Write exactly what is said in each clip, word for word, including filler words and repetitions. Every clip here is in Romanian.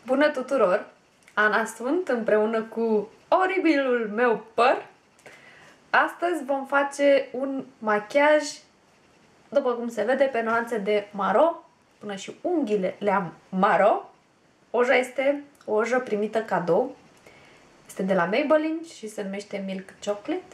Bună tuturor! Ana sunt împreună cu oribilul meu păr. Astăzi vom face un machiaj, după cum se vede, pe nuanțe de maro. Până și unghiile le-am maro. Oja este o ojă primită cadou. Este de la Maybelline și se numește Milk Chocolate.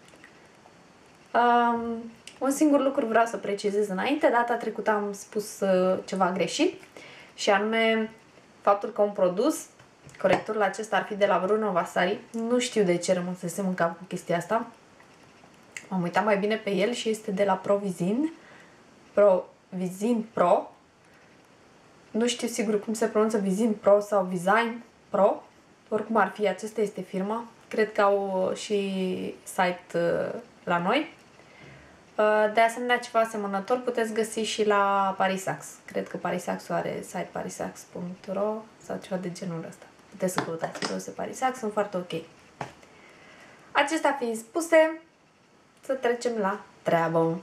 Um, un singur lucru vreau să precizez înainte. Data trecută am spus uh, ceva greșit și anume faptul că un produs, corectorul acesta, ar fi de la Bruno Vasari. Nu știu de ce rămânsesem în cap cu chestia asta. M-am uitat mai bine pe el și este de la Provizin. Provizin Pro. Nu știu sigur cum se pronunță Vizin Pro sau Vizine Pro. Oricum ar fi, acesta este firma. Cred că au și site la noi. De asemenea, ceva asemănător puteți găsi și la Parisax. Cred că Parisax are site parisax punct ro sau ceva de genul ăsta. Puteți să căutați produse Parisax, sunt foarte ok. Acestea fiind spuse, să trecem la treabă.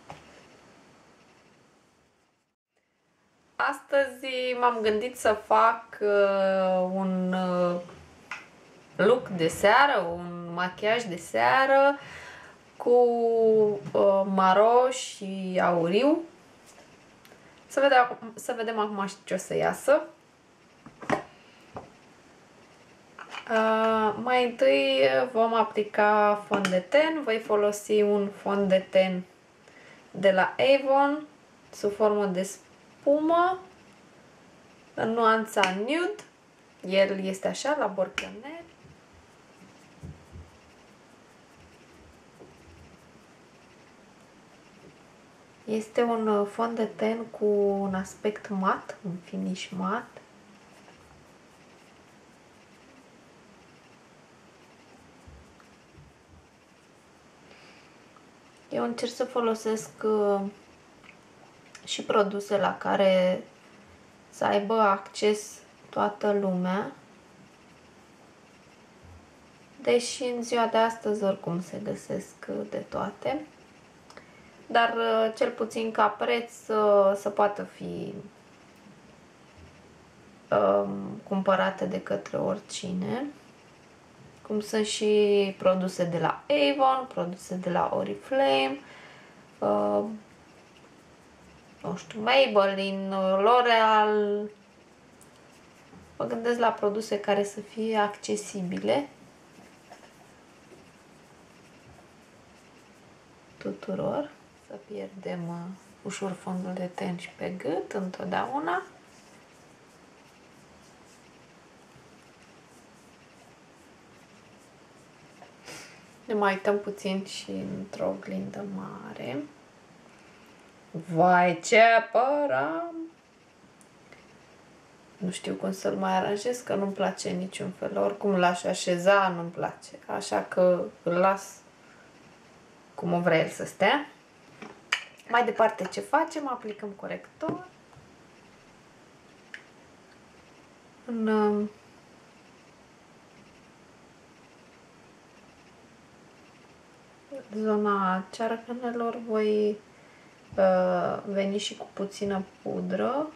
Astăzi m-am gândit să fac uh, un uh, look de seară, un machiaj de seară cu uh, maro și auriu. Să vedem, să vedem acum ce o să iasă. Uh, mai întâi vom aplica fond de ten. Voi folosi un fond de ten de la Avon sub formă de spumă în nuanța nude. El este așa, la borcanel. Este un fond de ten cu un aspect mat, un finish mat. Eu încerc să folosesc uh, și produse la care să aibă acces toată lumea. Deși în ziua de astăzi oricum se găsesc de toate. Dar uh, cel puțin ca preț uh, să poată fi uh, cumpărate de către oricine. Cum sunt și produse de la Avon, produse de la Oriflame, uh, nu știu, Maybelline, L'Oreal. Mă gândesc la produse care să fie accesibile tuturor. Să pierdem uh, ușor fondul de ten și pe gât întotdeauna. Ne mai uităm puțin și într-o oglindă mare. Vai, ce păr am! Nu știu cum să-l mai aranjez, că nu-mi place niciun fel. Oricum l-aș așeza, nu-mi place. Așa că îl las cum o vrea el să stea. Mai departe, ce facem? Aplicăm corector în zona cearcănelor. Voi uh, veni și cu puțină pudră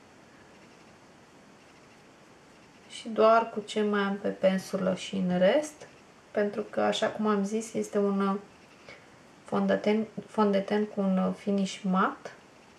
și doar cu ce mai am pe pensulă și în rest, pentru că, așa cum am zis, este un fond de ten, fond de ten cu un finish mat.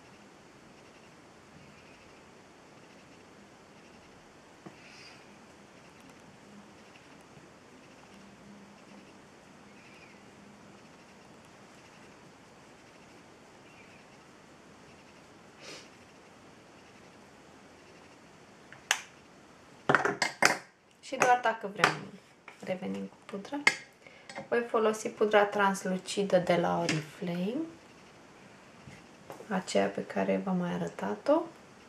Și doar dacă vrem revenim cu pudra. Voi folosi pudra translucidă de la Oriflame, aceea pe care v-am mai arătat-o.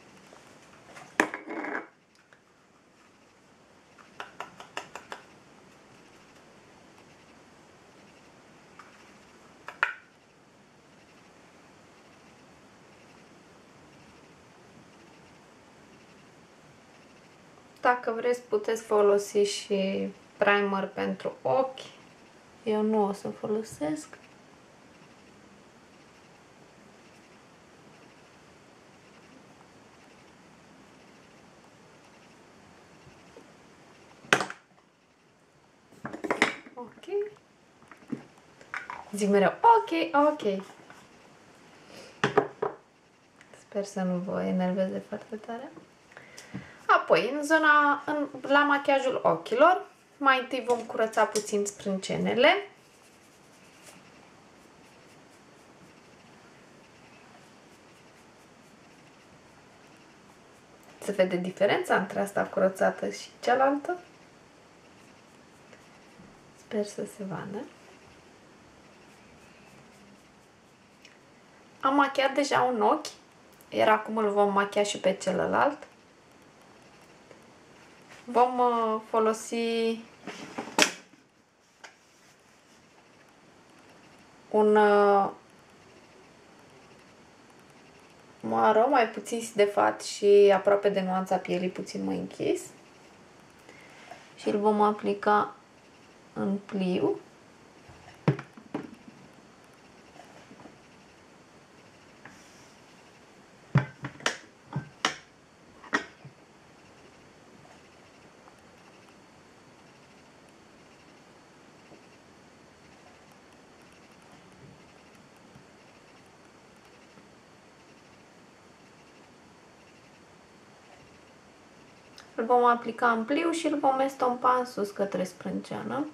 Dacă vreți, puteți folosi și primer pentru ochi. Eu nu o să folosesc. Ok. Zic mereu, ok, ok. Sper să nu vă enerveze foarte tare. Apoi, în zona, în, la machiajul ochilor, mai întâi vom curăța puțin sprâncenele. Se vede diferența între asta curățată și cealaltă? Sper să se vadă. Am machiat deja un ochi, iar acum îl vom machia și pe celălalt. Vom uh, folosi un uh, maro mai puțin sidefat și aproape de nuanța pielii, puțin mai închis. Și îl vom aplica în pliu. Îl vom aplica în pliu și îl vom estompa în sus către sprânceană.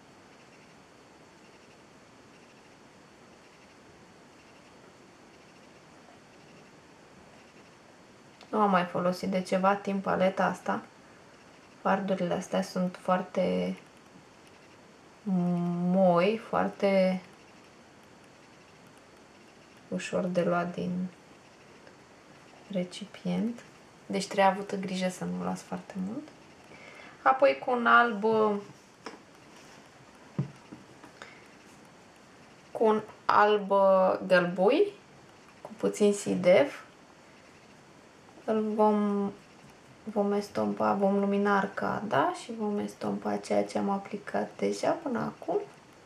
Nu am mai folosit de ceva timp paleta asta. Fardurile astea sunt foarte moi, foarte ușor de luat din recipient. Deci trebuie avută grijă să nu las foarte mult. Apoi cu un alb cu un alb gălbui, cu puțin sidef, îl vom, vom estompa, vom lumina arcada și vom estompa ceea ce am aplicat deja până acum.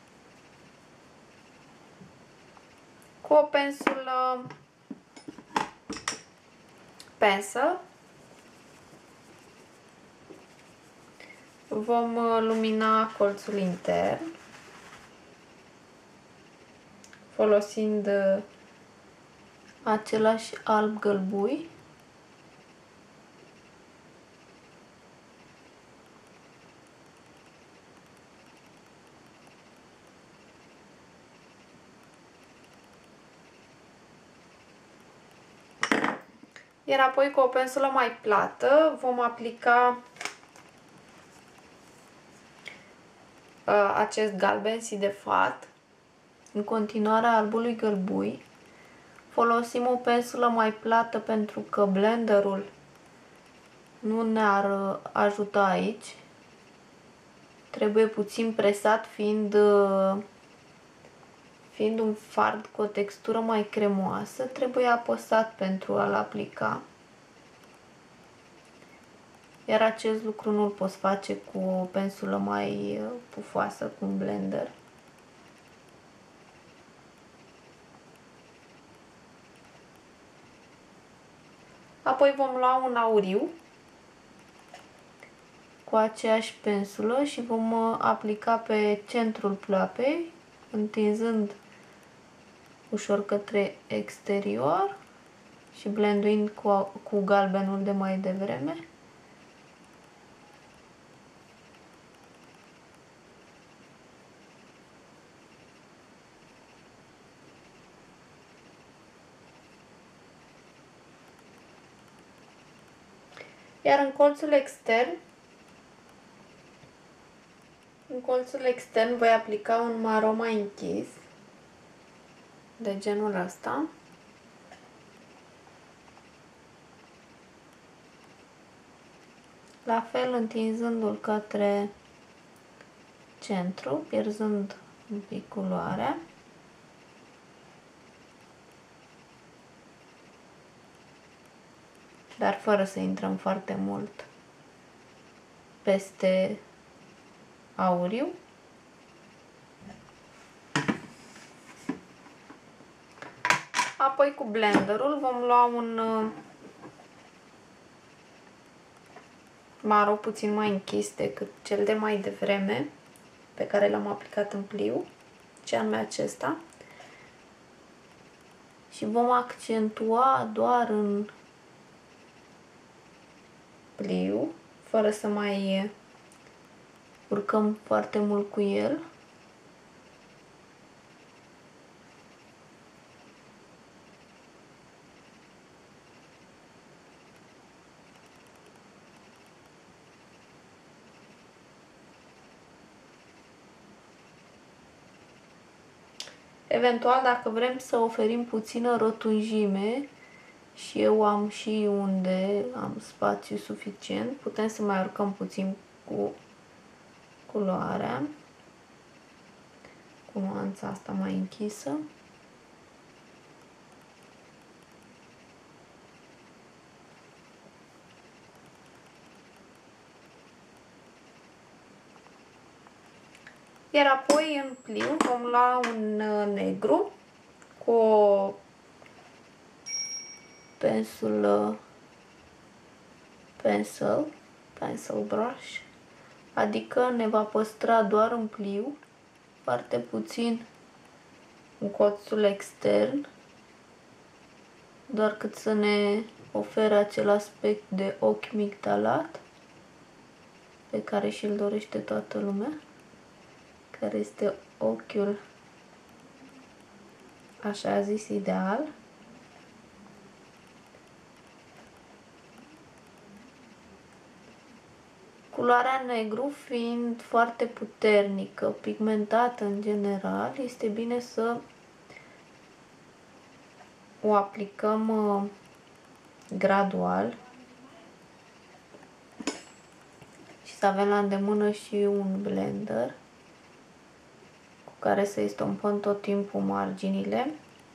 Cu o pensulă pencil vom lumina colțul intern folosind același alb gălbui. Iar apoi cu o pensulă mai plată vom aplica uh, acest galben sidefat în continuarea albului gălbui. Folosim o pensulă mai plată pentru că blenderul nu ne-ar ajuta aici. Trebuie puțin presat, fiind, fiind un fard cu o textură mai cremoasă, trebuie apăsat pentru a-l aplica. Iar acest lucru nu-l poți face cu o pensulă mai pufoasă, cu un blender. Apoi vom lua un auriu cu aceeași pensulă și vom aplica pe centrul pleoapei, întinzând ușor către exterior și blenduind cu, cu galbenul de mai devreme. Iar în colțul extern, în colțul extern voi aplica un maro mai închis, de genul ăsta. La fel întinzându-l către centru, pierzând un pic culoarea. Dar fără să intrăm foarte mult peste auriu. Apoi cu blenderul vom lua un maro puțin mai închis decât cel de mai devreme pe care l-am aplicat în pliu, ce anume acesta. Și vom accentua doar în pliu, fără să mai urcăm foarte mult cu el. Eventual, dacă vrem să oferim puțină rotunjime și eu am și unde am spațiu suficient, putem să mai urcăm puțin cu culoarea, cu nuanța asta mai închisă. Iar apoi în pliu vom lua un negru cu o pencil, pencil, pencil brush, adică ne va păstra doar în pliu, foarte puțin în colțul extern, doar cât să ne ofere acel aspect de ochi migdalat pe care și-l dorește toată lumea, care este ochiul așa zis ideal. Culoarea negru fiind foarte puternică, pigmentată în general, este bine să o aplicăm uh, gradual și să avem la îndemână și un blender cu care să estompăm tot timpul marginile.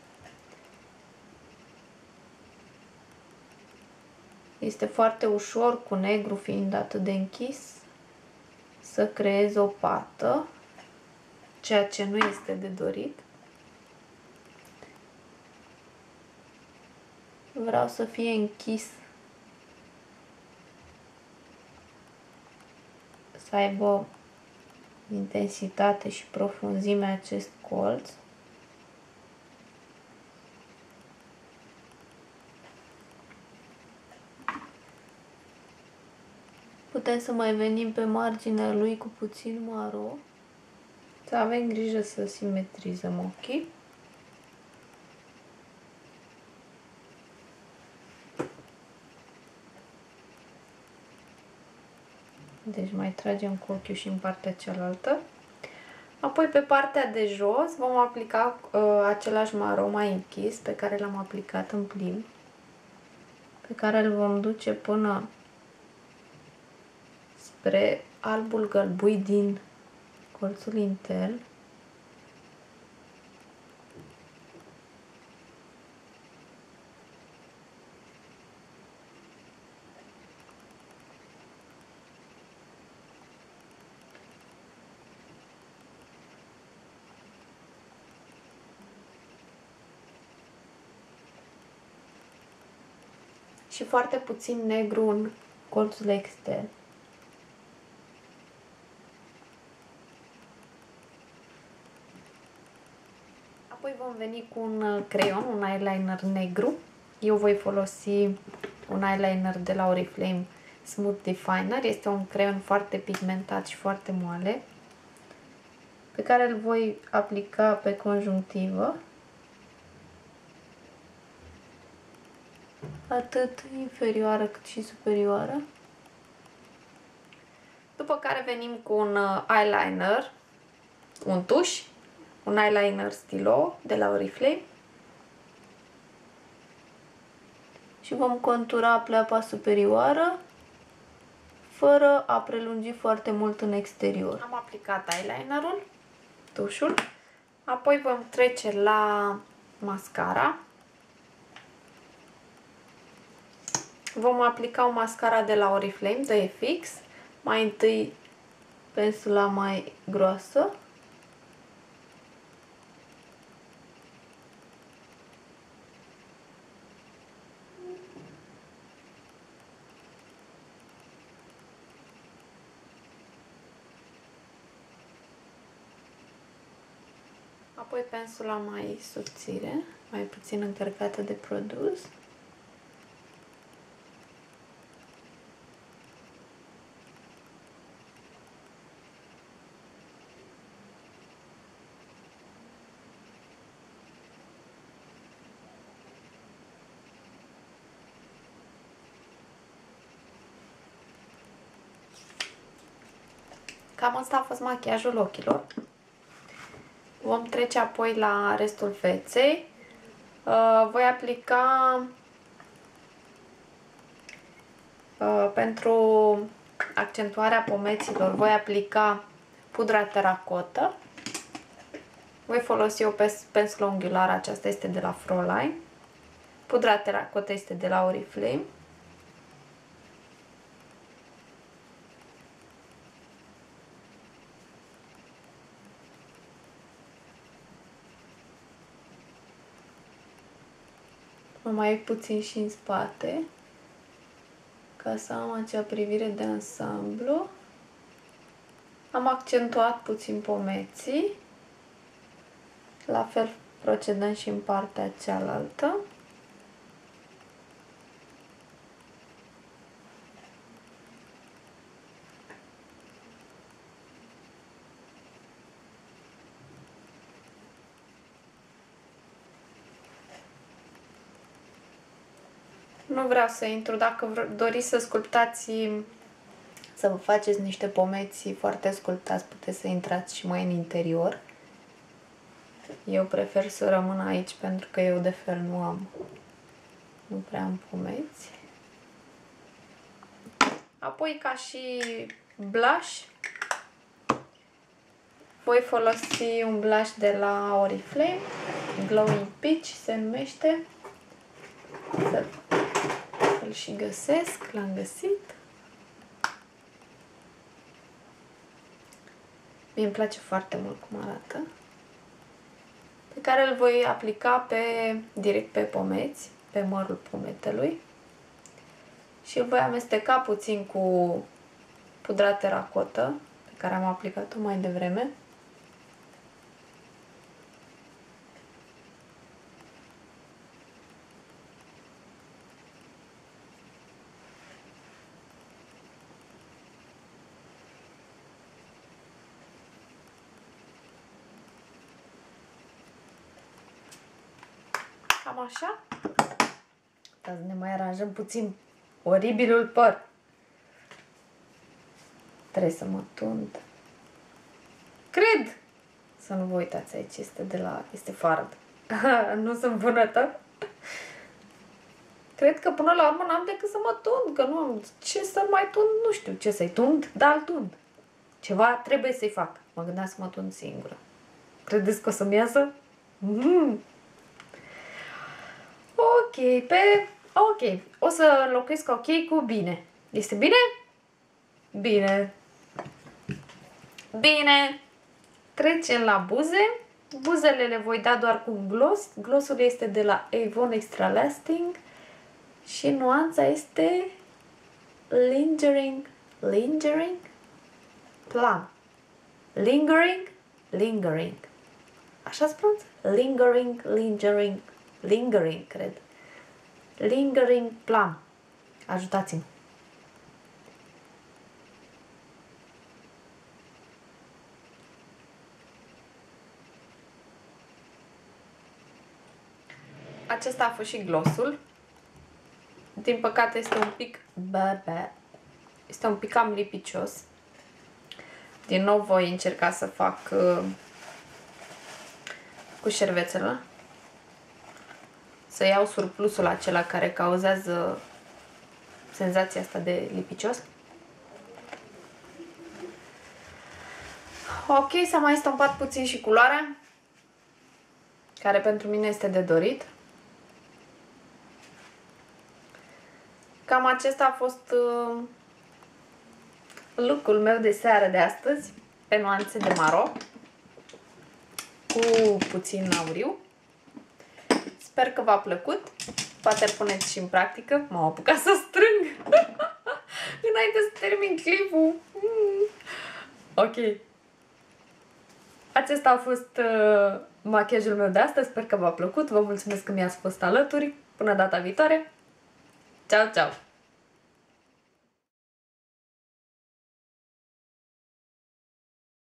Este foarte ușor, cu negru fiind atât de închis, să creez o pată, ceea ce nu este de dorit. Vreau să fie închis, să aibă intensitate și profunzime acest colț. Putem să mai venim pe marginea lui cu puțin maro, să avem grijă să simetrizăm ochii. Deci mai tragem cu ochiul și în partea cealaltă. Apoi pe partea de jos vom aplica uh, același maro mai închis pe care l-am aplicat în pliu, pe care îl vom duce până spre albul gălbui din colțul intern. Și foarte puțin negru în colțul extern. Apoi vom veni cu un creion, un eyeliner negru. Eu voi folosi un eyeliner de la Oriflame Smooth Definer. Este un creion foarte pigmentat și foarte moale, pe care îl voi aplica pe conjunctivă, atât inferioară cât și superioară. După care venim cu un eyeliner, un tuș, un eyeliner stilo de la Oriflame și vom contura pleoapa superioară fără a prelungi foarte mult în exterior. Am aplicat eyelinerul, tușul, apoi vom trece la mascara. Vom aplica o mascara de la Oriflame, de F X, mai întâi pensula mai groasă. Apoi pensula mai subțire, mai puțin încărcată de produs. Cam asta a fost machiajul ochilor. Vom trece apoi la restul feței. Uh, voi aplica uh, pentru accentuarea pomeților, voi aplica pudra teracotă. Voi folosi o pensulă unghiulară, aceasta este de la Fräulein. Pudra teracotă este de la Oriflame. Mă mai uit puțin și în spate, ca să am acea privire de ansamblu. Am accentuat puțin pomeții. La fel procedăm și în partea cealaltă. Nu vreau să intru, dacă doriți să sculptați, să vă faceți niște pomeți foarte sculptați, puteți să intrați și mai în interior. Eu prefer să rămân aici pentru că eu de fel nu am, nu prea am pomeți. Apoi, ca și blush, voi folosi un blush de la Oriflame, Glowing Peach se numește. Să îl și găsesc, l-am găsit. Mie îmi place foarte mult cum arată. Pe care îl voi aplica pe, direct pe pomeți, pe mărul pometelui. Și îl voi amesteca puțin cu pudra teracotă, pe care am aplicat-o mai devreme. Cam așa. Dar să ne mai aranjăm puțin oribilul păr. Trebuie să mă tund. Cred! Să nu vă uitați, aici este de la... este fard. Nu sunt vânătă. Cred că până la urmă n-am decât să mă tund, că nu am ce să mai tund, nu știu ce să-i tund, dar îl tund. Ceva trebuie să-i fac. Mă gândeam să mă tund singură. Credeți că o să-mi iasă? Mm. Ok, pe... ok. O să înlocuiesc ok cu bine. Este bine? Bine. Bine. Trecem la buze. Buzele le voi da doar cu un gloss. Glossul este de la Avon Extra Lasting. Și nuanța este Lingering, Lingering, Plum. Lingering, Lingering. Așa se pronunță? Lingering, Lingering, Lingering, cred. Lingering Plum. Ajutați-mă. Acesta a fost și glossul. Din păcate este un pic bă, bă. Este un pic cam lipicios. Din nou voi încerca să fac uh, cu șervețelă. Să iau surplusul acela care cauzează senzația asta de lipicios. Ok, s-a mai stompat puțin și culoarea, care pentru mine este de dorit. Cam acesta a fost uh, look-ul meu de seară de astăzi, pe nuanțe de maro, cu puțin auriu. Sper că v-a plăcut. Poate îl puneți și în practică. M-am apucat să strâng înainte să termin clipul. Mm. Ok. Acesta a fost uh, machiajul meu de astăzi, sper că v-a plăcut, vă mulțumesc că mi-ați fost alături, până data viitoare, ceau, ceau!